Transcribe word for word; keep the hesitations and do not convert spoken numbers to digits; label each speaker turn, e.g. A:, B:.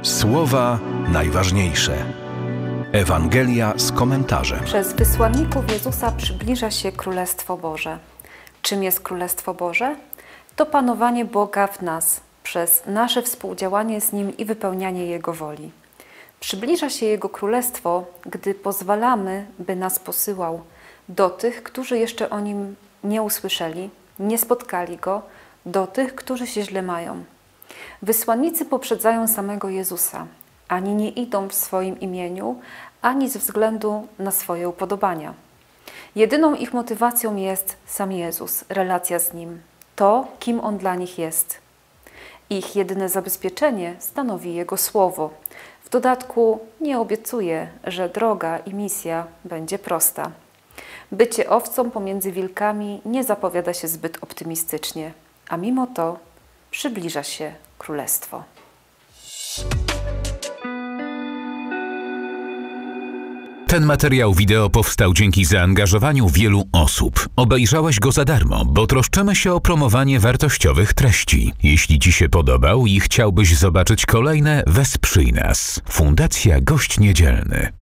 A: Słowa najważniejsze. Ewangelia z komentarzem.
B: Przez wysłanników Jezusa przybliża się Królestwo Boże. Czym jest Królestwo Boże? To panowanie Boga w nas, przez nasze współdziałanie z Nim i wypełnianie Jego woli. Przybliża się Jego Królestwo, gdy pozwalamy, by nas posyłał do tych, którzy jeszcze o Nim nie usłyszeli, nie spotkali Go, do tych, którzy się źle mają. Wysłannicy poprzedzają samego Jezusa. Ani nie idą w swoim imieniu, ani ze względu na swoje upodobania. Jedyną ich motywacją jest sam Jezus, relacja z Nim, to, kim On dla nich jest. Ich jedyne zabezpieczenie stanowi Jego Słowo. W dodatku nie obiecuje, że droga i misja będzie prosta. Bycie owcą pomiędzy wilkami nie zapowiada się zbyt optymistycznie, a mimo to przybliża się Królestwo.
C: Ten materiał wideo powstał dzięki zaangażowaniu wielu osób. Obejrzałeś go za darmo, bo troszczymy się o promowanie wartościowych treści. Jeśli Ci się podobał i chciałbyś zobaczyć kolejne, wesprzyj nas. Fundacja Gość Niedzielny.